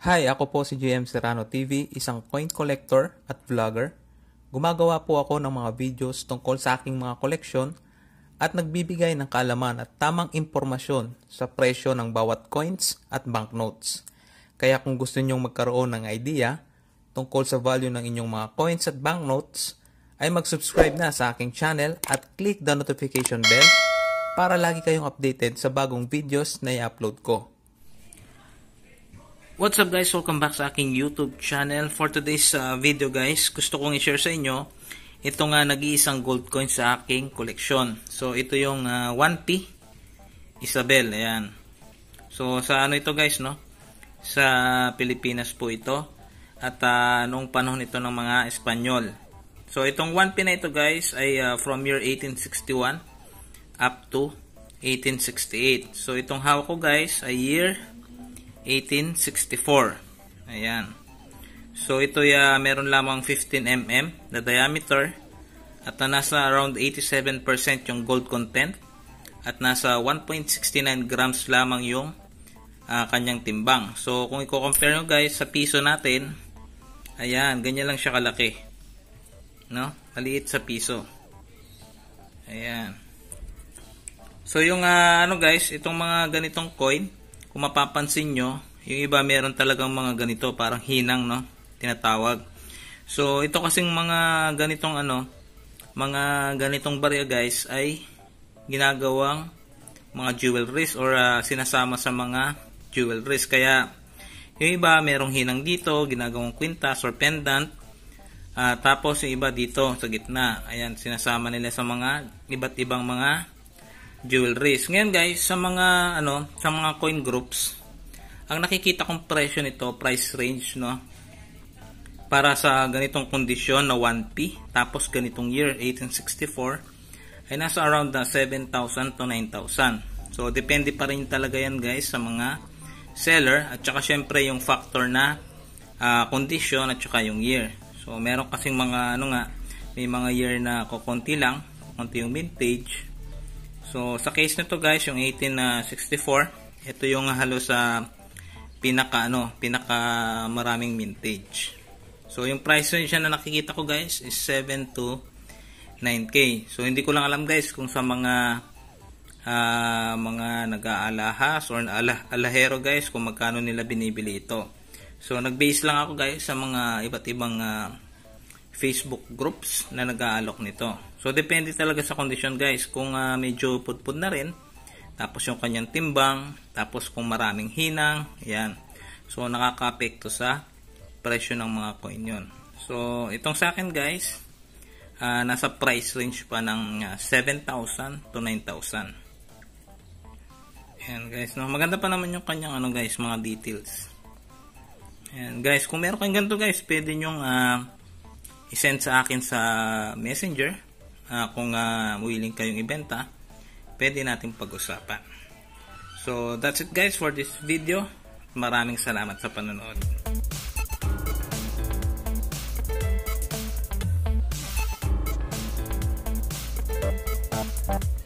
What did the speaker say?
Hi, ako po si JM Serrano TV, isang coin collector at vlogger. Gumagawa po ako ng mga videos tungkol sa aking mga koleksyon at nagbibigay ng kaalaman at tamang impormasyon sa presyo ng bawat coins at banknotes. Kaya kung gusto nyong magkaroon ng idea tungkol sa value ng inyong mga coins at banknotes, ay mag-subscribe na sa aking channel at click the notification bell para lagi kayong updated sa bagong videos na i-upload ko. What's up guys? Welcome back sa aking YouTube channel. For today's video guys, gusto kong i-share sa inyo itong nag-iisang gold coin sa aking koleksyon. So ito yung 1P Isabel. Ayan. So sa ano ito guys, no? Sa Pilipinas po ito. At noong panahon ito ng mga Espanyol. So itong 1P na ito guys ay from year 1861 up to 1868. So itong hawak ko guys ay year 1864. Ayan. So ito meron lamang 15 mm na diameter at nasa around 87% yung gold content at nasa 1.69 grams lamang yung kanyang timbang. So kung i-compare nyo guys sa piso natin, ayan, ganyan lang siya kalaki. No? Maliit sa piso. Ayan. So yung ano guys, itong mga ganitong coin, kung mapapansin nyo, yung iba meron talagang mga ganito, parang hinang, no? Tinatawag. So, ito kasing mga ganitong mga ganitong barya guys, ay ginagawang mga jewelries or sinasama sa mga jewelries. Kaya, yung iba merong hinang dito, ginagawang kwintas or pendant. Tapos, yung iba dito sa gitna. Ayan, sinasama nila sa mga iba't ibang mga jewelries. Ngayon guys, sa mga sa mga coin groups, ang nakikita kong presyo nito, price range, no, para sa ganitong kondisyon na 1P, tapos ganitong year 1864, ay nasa around 7,000 to 9,000. So depende pa rin talaga yan guys sa mga seller, at saka syempre yung factor na condition at saka yung year. So meron kasing mga may mga year na kukunti lang, kukunti yung vintage. So, sa case nito guys, yung 1864, ito yung halos sa pinaka maraming vintage. So, yung price range na nakikita ko guys is 7 to 9K. So, hindi ko lang alam guys kung sa mga nag-aalahas or alahero guys, kung magkano nila binibili ito. So, nag-base lang ako guys sa mga iba't ibang Facebook groups na nag-aalok nito. So, depende talaga sa condition guys. Kung medyo pudpud na rin, tapos yung kanyang timbang, tapos kung maraming hinang, yan. So, nakaka-apekto sa presyo ng mga coin yun. So, itong sa akin guys, nasa price range pa ng 7,000 to 9,000. Yan guys, no? Maganda pa naman yung kanyang guys, mga details. Yan guys, kung meron kayong ganito guys, pwede nyong i-send sa akin sa Messenger. Kung willing kayong ibenta, pwede natin pag-usapan. So, that's it guys for this video. Maraming salamat sa panonood.